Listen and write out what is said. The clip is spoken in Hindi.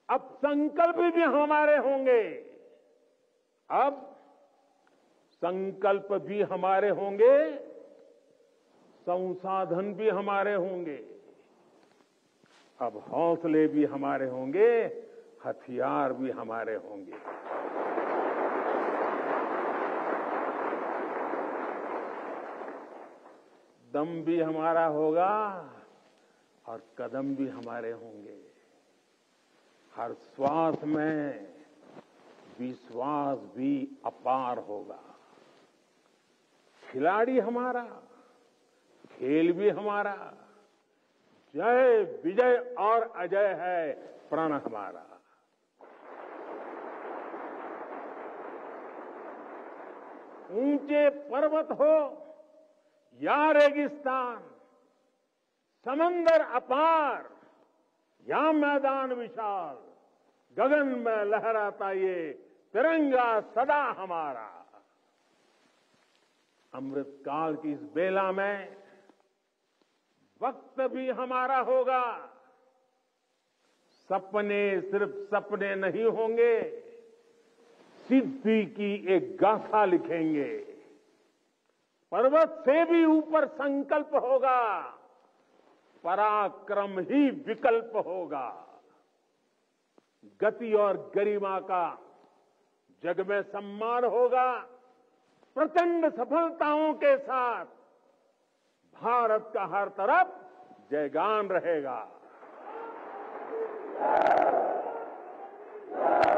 अब संकल्प भी हमारे होंगे। अब संकल्प भी हमारे होंगे, संसाधन भी हमारे होंगे। अब हौसले भी हमारे होंगे, हथियार भी हमारे होंगे। दम भी हमारा होगा और कदम भी हमारे होंगे। हर श्वास में विश्वास भी अपार होगा। खिलाड़ी हमारा, खेल भी हमारा, जय विजय और अजय है प्रण हमारा। ऊंचे पर्वत हो या रेगिस्तान, समंदर अपार या मैदान विशाल, गगन में लहराता ये तिरंगा सदा हमारा। अमृतकाल की इस बेला में वक्त भी हमारा होगा। सपने सिर्फ सपने नहीं होंगे, सिद्धि की एक गाथा लिखेंगे। पर्वत से भी ऊपर संकल्प होगा, पराक्रम ही विकल्प होगा। गति और गरिमा का जग में सम्मान होगा। प्रचंड सफलताओं के साथ भारत का हर तरफ जयगान रहेगा।